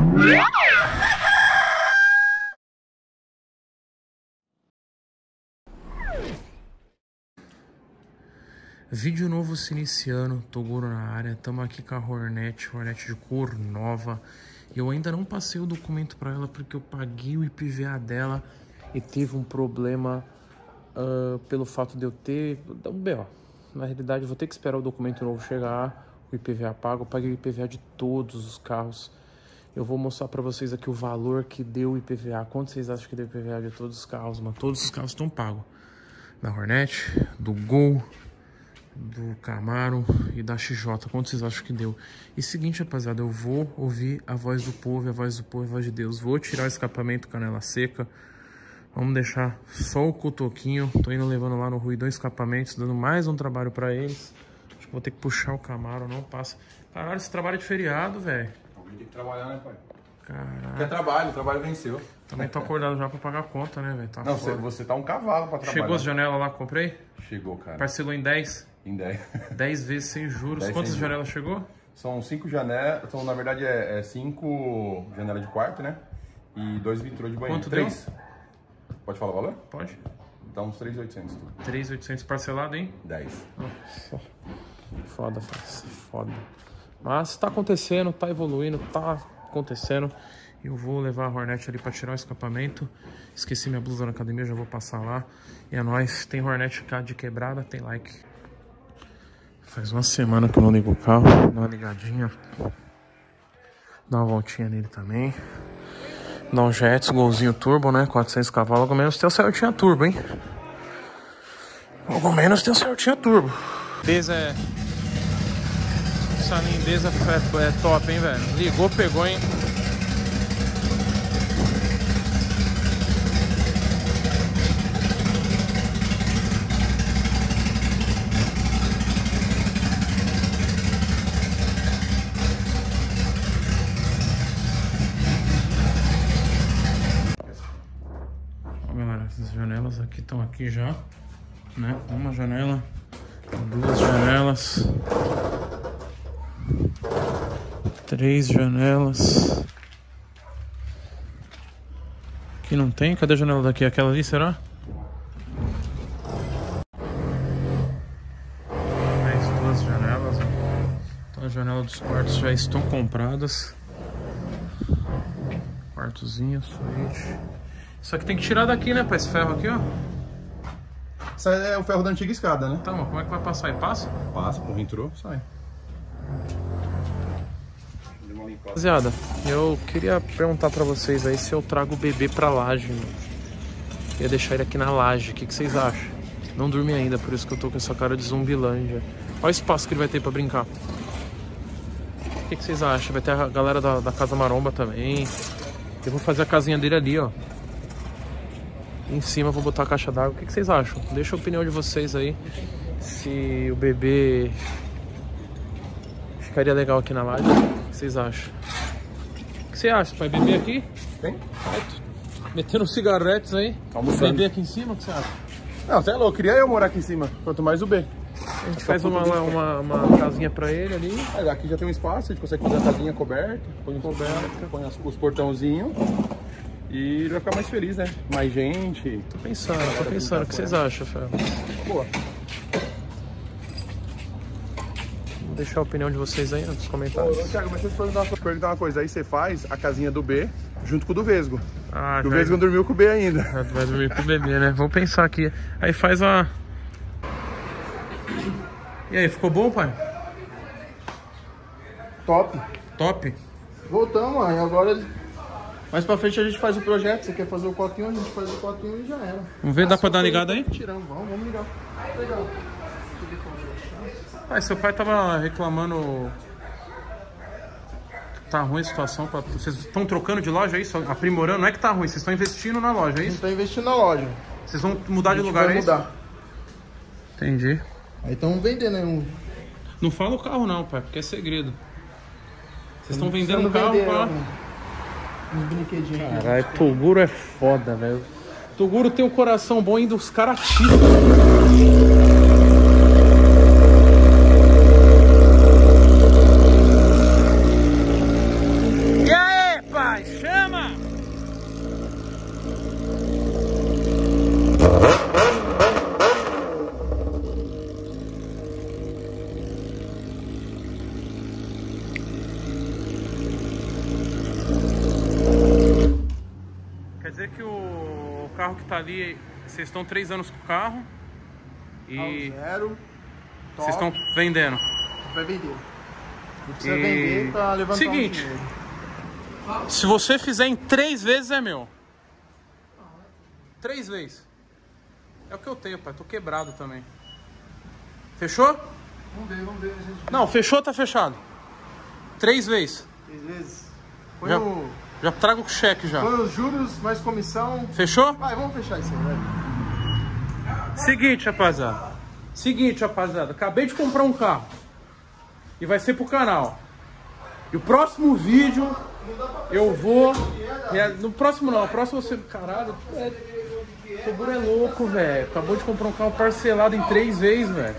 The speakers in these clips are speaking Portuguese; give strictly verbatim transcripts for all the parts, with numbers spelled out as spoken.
Vídeo novo se iniciando, Toguro na área, estamos aqui com a Hornet, Hornet de cor nova. Eu ainda não passei o documento para ela porque eu paguei o I P V A dela e teve um problema uh, pelo fato de eu ter um B O. Na realidade eu vou ter que esperar o documento novo chegar, o I P V A pago, eu paguei o I P V A de todos os carros. Eu vou mostrar para vocês aqui o valor que deu o I P V A, quanto vocês acham que deu o I P V A de todos os carros, mano. Todos os carros estão pagos, da Hornet, do Gol, do Camaro e da X J, quanto vocês acham que deu? E seguinte, rapaziada, eu vou ouvir a voz do povo, a voz do povo, a voz de Deus. Vou tirar o escapamento canela seca, vamos deixar só o cotoquinho. Tô indo levando lá no Ruidão escapamentos, dando mais um trabalho pra eles. Acho que vou ter que puxar o Camaro, não passa. Caralho, esse trabalho é de feriado, velho. Alguém tem que trabalhar, né, pai? Caralho. Quer trabalho, o trabalho venceu. Também tô acordado já pra pagar a conta, né, velho? Tá não, você, você tá um cavalo pra trabalhar. Chegou as janelas lá que comprei? Chegou, cara. Parcelou em dez? Em dez. dez vezes sem juros. dez Quantas sem janelas juros. chegou? São cinco janelas, então na verdade é, é cinco janelas de quarto, né? E dois vitrôs de banheiro. Quanto três? Deu? Pode falar o valor? Pode. Dá uns três mil e oitocentos tudo. três mil e oitocentos parcelado, hein? dez. Nossa. Foda, foda. Mas tá acontecendo, tá evoluindo, tá acontecendo. Eu vou levar a Hornet ali pra tirar o escapamento. Esqueci minha blusa na academia, já vou passar lá. E é nóis. Tem Hornet de quebrada, tem like. Faz uma semana que eu não ligo o carro. Dá uma ligadinha. Dá uma voltinha nele também. Dá um Jets, golzinho turbo, né? quatrocentos cavalos. Logo menos tem o Celtinha turbo, hein? Logo menos tem o Celtinha turbo. Lindeza é... Essa lindeza é, é top, hein, velho? Ligou, pegou, hein? Galera, essas janelas aqui estão aqui já, né? Uma janela, duas janelas, três janelas. Aqui não tem? Cadê a janela daqui? Aquela ali, será? Mais duas janelas. Então a janela dos quartos já estão compradas. Quartozinho, suíte. Isso aqui tem que tirar daqui, né, pra esse ferro aqui, ó. Isso é o ferro da antiga escada, né? Tá, mas como é que vai passar? E passa? Passa, por entrou, sai. Rapaziada, eu queria perguntar pra vocês aí se eu trago o bebê pra laje, mano. Queria deixar ele aqui na laje, o que, que vocês acham? Não dormi ainda, por isso que eu tô com essa cara de Zumbilândia. Olha o espaço que ele vai ter pra brincar. O que, que vocês acham? Vai ter a galera da, da Casa Maromba também. Eu vou fazer a casinha dele ali, ó. Em cima eu vou botar a caixa d'água. O que, que vocês acham? Deixa a opinião de vocês aí. Se o bebê ficaria legal aqui na laje. O que vocês acham? O que você acha? Vai beber aqui? Tem? Metendo uns cigaretes aí. Almoçando. Beber aqui em cima? O que você acha? Não, você é louco. Queria eu morar aqui em cima. Quanto mais o B. A gente faz uma, uma, uma casinha pra ele ali. Mas aqui já tem um espaço. A gente consegue fazer a casinha coberta. Põe coberta. Põe as, os portãozinhos. E ele vai ficar mais feliz, né? Mais gente. Tô pensando, tô pensando. O que vocês acham, Ferro? Boa. Vou deixar a opinião de vocês aí nos comentários. Ô, Thiago, mas deixa eu te perguntar, te perguntar uma coisa. Aí você faz a casinha do B junto com o do Vesgo. Ah, o Vesgo não dormiu com o B ainda. Vai dormir com o bebê, né? Vou pensar aqui. Aí faz a... E aí, ficou bom, pai? Top. Top? Voltamos, aí agora... Mais pra frente a gente faz o projeto. Você quer fazer o cotinho, a gente faz o cotinho e já era. Vamos ver, dá pra dar uma ligada aí? Tiramos, vamos, vamos ligar. Legal. Ah, seu pai tava reclamando... Tá ruim a situação. Pra... Vocês estão trocando de loja aí? Só aprimorando? Não é que tá ruim, vocês estão investindo na loja, é A gente isso? tá investindo na loja. Vocês vão mudar de lugar, vai é isso? mudar. Entendi. Aí estamos vendendo aí um... Não fala o carro não, pai, porque é segredo. Vocês estão vendendo um Precisando carro vender, pra... Uns brinquedinhos aqui. Caralho, Toguro é foda, velho. Toguro tem um coração bom ainda, os caras tiram. E aí, pai? carro que tá ali, vocês estão três anos com o carro. E zero. vocês estão vendendo. Vai vender. Não precisa E... vender pra levantar Seguinte, um dinheiro. Se você fizer em três vezes é meu. Três vezes. É o que eu tenho, pai. Tô quebrado também. Fechou? Vamos ver, vamos ver. A gente... Não, fechou, tá fechado. Três vezes. Três vezes. Põe Já, o... já trago o cheque já. Põe os juros, mais comissão. Fechou? Vai, vamos fechar isso aí, velho. Seguinte, rapaziada. Seguinte, rapaziada. Acabei de comprar um carro. E vai ser pro canal. E o próximo vídeo eu vou... No próximo não, o próximo você... Caralho, é... o Toguro é louco, velho. Acabou de comprar um carro parcelado em três vezes, velho.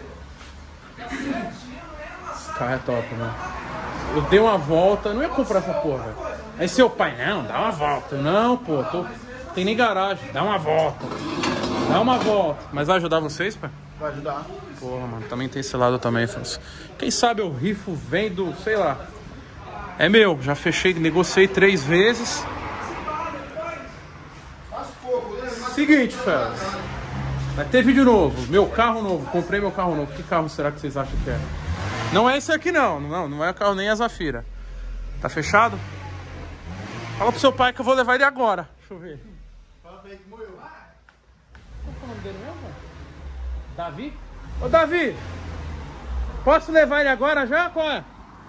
Esse carro é top, mano. Eu dei uma volta, não ia comprar essa porra, velho. Aí seu pai, não, dá uma volta. Não, pô, tô... tem nem garagem. Dá uma volta. Dá uma volta. Mas vai ajudar vocês, pai? Vai ajudar. Porra, mano, também tem esse lado também, Fãs. Quem sabe eu rifo, vendo, sei lá. É meu, já fechei, negociei três vezes. Seguinte, Fãs. Vai ter vídeo novo, meu carro novo, comprei meu carro novo. Que carro será que vocês acham que é? Não é esse aqui não, não, não é o carro nem a Zafira. Tá fechado? Fala pro seu pai que eu vou levar ele agora. Deixa eu ver. Fala pra ele que morreu. Qual é o nome dele mesmo? Davi? Ô Davi, posso levar ele agora já? Qual é?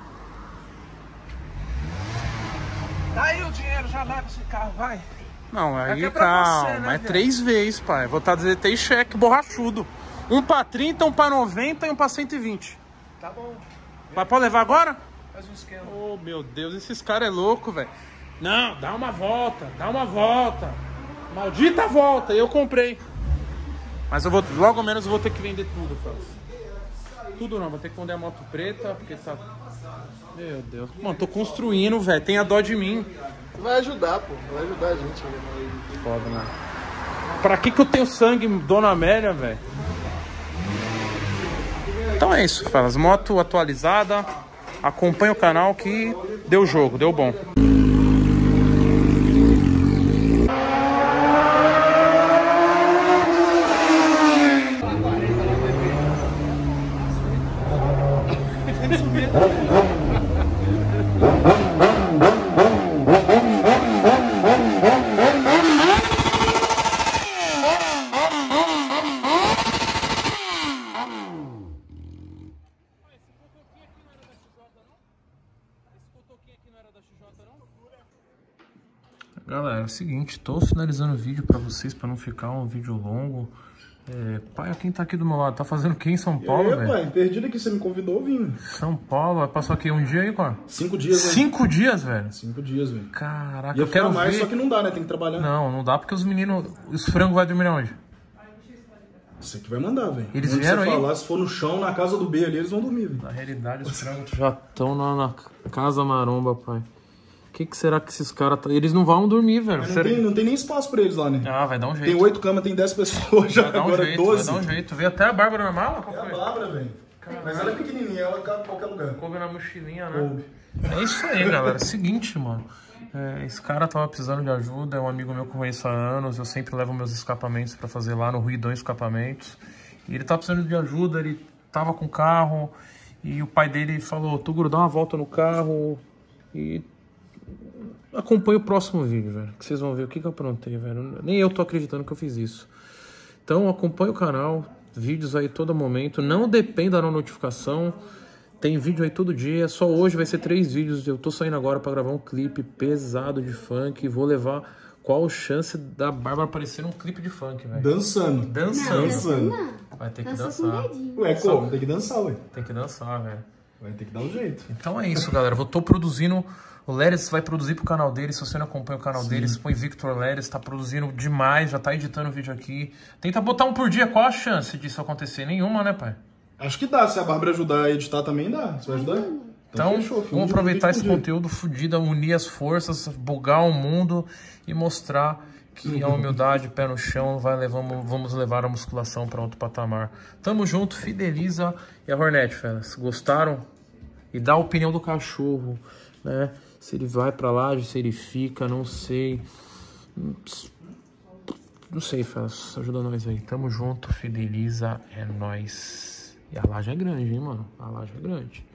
Dá aí o dinheiro, já leva esse carro, vai. Não, aí é pra calma, você, né, é velho? três vezes, pai. Vou estar dizendo, tem cheque borrachudo. Um pra trinta, um pra noventa e um pra cento e vinte. Tá bom, Mas pode levar agora? faz um esquema. Oh, meu Deus, esses caras é louco, velho. Não, dá uma volta, dá uma volta. Maldita volta, eu comprei. Mas eu vou, logo menos eu vou ter que vender tudo, Fãs. Tudo não, vou ter que vender a moto preta, porque tá... Meu Deus. Mano, tô construindo, velho, tem a dó de mim. Vai ajudar, pô. Vai ajudar a gente. Foda, né? Pra que que eu tenho sangue, Dona Amélia, velho? Então é isso, Fãs. Moto atualizada. Acompanha o canal que deu jogo, deu bom. Galera, é o seguinte, tô finalizando o vídeo pra vocês, pra não ficar um vídeo longo. É, pai, quem tá aqui do meu lado? Tá fazendo o quê em São Paulo, velho? pai, perdido aqui, você me convidou, vim. São Paulo, passou aqui um dia aí, qual? Cinco dias, né? Cinco dias, velho? Cinco dias, velho. Caraca, Ia eu ficar quero mais, ver... só que não dá, né? Tem que trabalhar. Não, não dá porque os meninos, os frangos vão dormir onde? Você que vai mandar, velho. Eles Onde vieram você aí? falar, se for no chão, na casa do B ali, eles vão dormir, velho. Na realidade, os frangos já estão na, na casa maromba, pai. O que, que será que esses caras... Tá... Eles não vão dormir, velho. Mas não Será... tem, não tem nem espaço pra eles lá, né? Ah, vai dar um jeito. Tem oito camas, tem dez pessoas, já Vai dar um agora jeito, doze. vai dar um jeito. Veio até a Bárbara na mala? Qual É a foi? Bárbara, velho. Mas ela é pequenininha, ela cabe em qualquer lugar. Coube na mochilinha, né? Coube. É isso aí, galera. Seguinte, mano. É, esse cara tava precisando de ajuda. É um amigo meu que eu conheço há anos. Eu sempre levo meus escapamentos pra fazer lá no Ruidão Escapamentos. E ele tava precisando de ajuda. Ele tava com carro. E o pai dele falou: Toguro, dá uma volta no carro. E acompanha o próximo vídeo, velho. Que vocês vão ver o que que eu aprontei, velho. Nem eu tô acreditando que eu fiz isso. Então acompanha o canal. Vídeos aí todo momento. Não dependa da notificação. Tem vídeo aí todo dia. Só hoje vai ser três vídeos. Eu tô saindo agora pra gravar um clipe pesado de funk. Vou levar... Qual a chance da Bárbara aparecer num clipe de funk, velho? Dançando. Dançando. Dançando. Vai ter que Dança com dançar. dedinho. Ué, como? Tem que dançar, ué. Tem que dançar, velho. Vai ter que dar um jeito. Então é isso, galera. Eu tô produzindo... O Leris vai produzir pro canal dele. Se você não acompanha o canal Sim. dele, põe Victor Leris. Tá produzindo demais. Já tá editando o vídeo aqui. Tenta botar um por dia. Qual a chance disso acontecer? Nenhuma, né, pai? Acho que dá. Se a Bárbara ajudar a editar também dá. Você vai ajudar? Então, fechou, filho. vamos Um aproveitar vídeo esse por dia. conteúdo fudido, unir as forças, bugar o mundo e mostrar que a humildade, pé no chão, vai levar, vamos levar a musculação para outro patamar. Tamo junto, fideliza. E a Hornet, fellas, gostaram? E dá a opinião do cachorro, né? Se ele vai pra lá, se ele fica, não sei. Não sei, Faz, ajuda nós aí. Tamo junto, fideliza, é nóis. E a laje é grande, hein, mano? A laje é grande.